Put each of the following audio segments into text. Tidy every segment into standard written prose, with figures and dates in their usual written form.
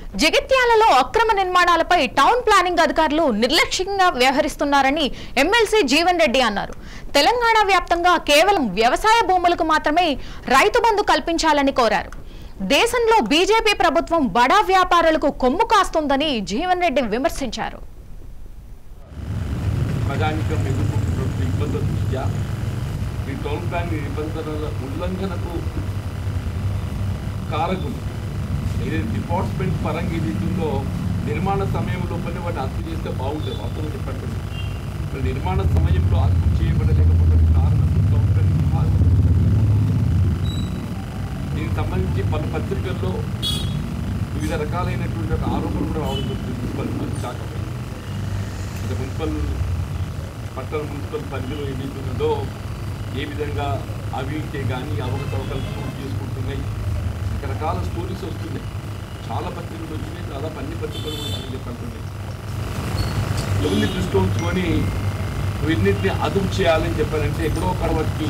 జగిత్యాలలో అక్రమ నిర్మాణాలపై టౌన్ ప్లానింగ్ అధికారులు నిర్లక్ష్యంగా వ్యవహరిస్తున్నారని ఎమ్మెల్సీ జీవన్ రెడ్డి అన్నారు. తెలంగాణ వ్యాప్తంగా కేవలం వ్యవసాయ భూములకు మాత్రమే రైతు బంధు కల్పించాలని కోరారు. దేశంలో బీజేపీ ప్రభుత్వం బడా వ్యాపారులకు కొమ్ము కాస్తుందని జీవన్ రెడ్డి విమర్శించారు. డిపార్ట్మెంట్ పరంగా ఏదైతుందో నిర్మాణ సమయంలో వాటిని అర్థం చేస్తే బాగుంటుంది. వాస్తవం చెప్పండి, నిర్మాణ సమయంలో అర్థం చేయబడలేకపోతే కారణం దీనికి సంబంధించి పలు పత్రికల్లో వివిధ రకాలైనటువంటి ఒక ఆరోపణలు కూడా రావడం జరుగుతుంది. మున్సిపల్ శాఖ పట్టణ మున్సిపల్ పరిధిలో ఏదైతుందో ఏ విధంగా అవినీతి కానీ అవకతవకలు పూర్తి చేసుకుంటున్నాయి, రకరకాల స్టోరీస్ వస్తున్నాయి. చాలా పత్రికలు వచ్చినాయి, దాదాపు అన్ని పత్రికలు కూడా చెప్పంటున్నాయి. ఎవరిని దృష్టి ఉంచుకొని వీటిని అదుపు చేయాలని చెప్పారంటే ఎక్కడో ఒక వాటికి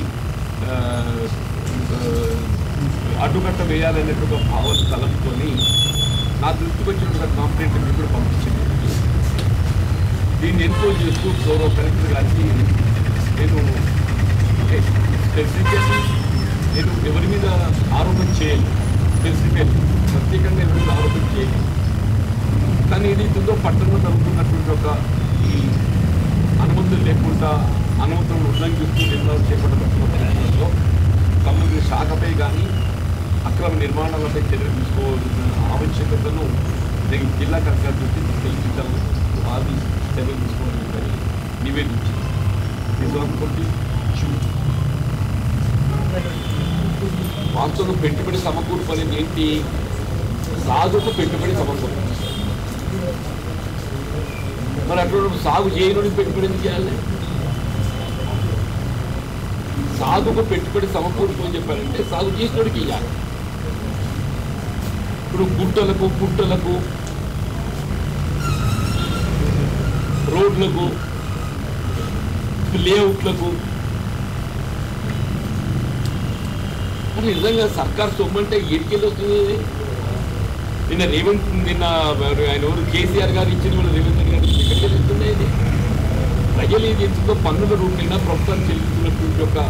అడ్డుకట్ట వేయాలనేటువంటి ఒక భావన తలంపుకొని నా దృష్టికి వచ్చినటువంటి కాంప్లైంట్ కూడా పంపించింది. దీన్ని ఎన్క్వైరీ చేస్తూ గౌరవ కలెక్టర్ గారికి నేను స్పెసిఫికల్లీ నేను ఎవరి మీద ఆరోపణ చేయాలి, ప్రత్యేకంగా ఎవరి మీద ఆరోపణ చేయాలి. కానీ ఏదైతుందో పట్టణంలో జరుగుతున్నటువంటి ఒక ఈ అనుమతులు లేకుండా అనుమతులను ఉల్లంఘిస్తూ నిర్మాణం చేపట్టబడుతున్న సంబంధించిన శాఖపై కానీ అక్రమ నిర్మాణాలపై చర్యలు తీసుకోవాల్సిన ఆవశ్యకతను జిల్లా కలెక్టర్ దృష్టి తీసుకెళ్లించాలని ఆది చర్యలు తీసుకోవాలని నివేదించింది. వాస్తవం పెట్టుబడి సమకూర్పు అనేది ఏంటి? సాగుకు పెట్టుబడి సమకూర్పు. మరి అటువంటి సాగు చేయని పెట్టుబడి ఎందుకు చేయాలి? సాగుకు పెట్టుబడి సమకూర్పు అని చెప్పారంటే సాగు చేసినోడికి ఇవ్వాలి. ఇప్పుడు గుట్టలకు పుట్టలకు రోడ్లకు లేఅవుట్లకు అని నిజంగా సర్కార్ సొమ్మంటే ఎడికెళ్ళి వస్తుంది. నిన్న ఆయన ఎవరు కేసీఆర్ గారు ఇచ్చిన వాళ్ళు రేవంత్ రెడ్డి గారు ఎక్కడికి వెళ్తున్నాయి? ప్రజలు ఏది ఎంతో పన్నుల రూపేణా ప్రభుత్వాన్ని చెల్లిస్తున్నటువంటి ఒక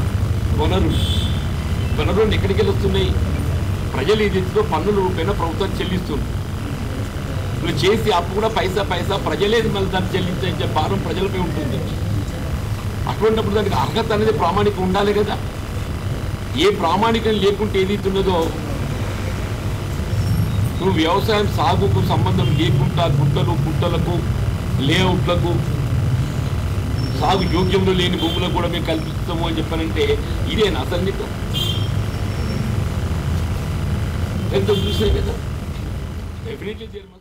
వనరులు ఎక్కడికి వెళ్ళి వస్తున్నాయి? ప్రజలు ఏది ఎంతో పన్నుల రూపేణా ప్రభుత్వాన్ని చెల్లిస్తుంది. నువ్వు చేసి అప్పు కూడా పైసా ప్రజలేది మళ్ళీ దాన్ని చెల్లించే భారం ప్రజలపై ఉంటుంది. అటువంటిప్పుడు దానికి అర్హత అనేది ప్రామాణికం ఉండాలి కదా. ఏ ప్రామాణికం లేకుంటే ఏదైతున్నదో నువ్వు వ్యవసాయం సాగుకు సంబంధం లేకుండా గుట్టలు పుట్టలకు లేఅవుట్లకు సాగు యోగ్యంలో లేని భూములకు కూడా మేము కల్పిస్తాము అని చెప్పానంటే ఇదేనా అసలు నీకు? ఎంత చూసే కదా డెఫినెట్లీ